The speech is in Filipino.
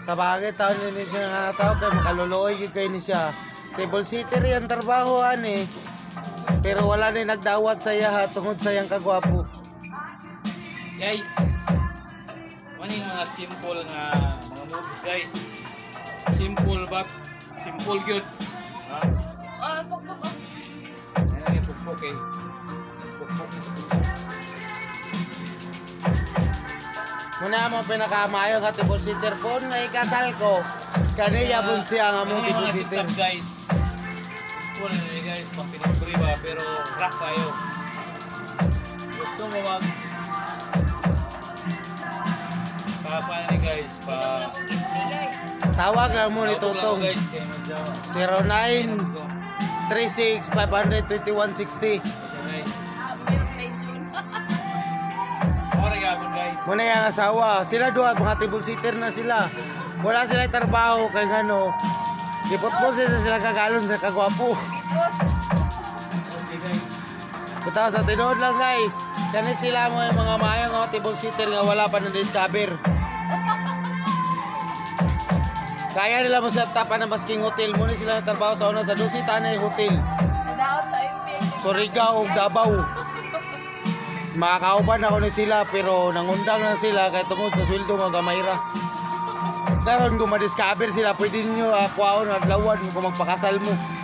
Tabagay taon ni siya nga tao kay makaluloy gyud kay ni siya. Table sitter yan trabaho ani. Pero wala ni nagdawat sa iya ha tungod sa iyang kagwapo. Guys, maning mga simple nga mga moves guys. Simple but simple gyud. Ha? Pagpag. Ano yung pagpag eh? Pagpag. Muna mo pinakamayo nga table sitter po nga ikasal ko. Kaniya bun siya nga mong table sitter. Guys. Simple na yun guys, pang pinagbriba pero rock kayo. Gusto mo wag paano ni guys Tawag lang mo ni Tutong 0936-521-60. Muna yung asawa. Sila doon, mga table sitter na sila. Wala sila trabaho kay ano. Ipot-pot sila kagalon sa kagwapo. Butaw sa tinood lang guys. Kani sila mo yung mga mayang mga table sitter nga wala pa na-discover. Kaya nila mo sa tapan ng masking hotel. Muna sila trabaho sa una sa Dusita na hotel. Surigao, Davao. Makakauban ako ni sila pero nangundang na sila kaya tungod sa sweldo mga gamayra. Karon kung ma-discover sila pwede ninyo akuaon at lawan kung magpakasal mo.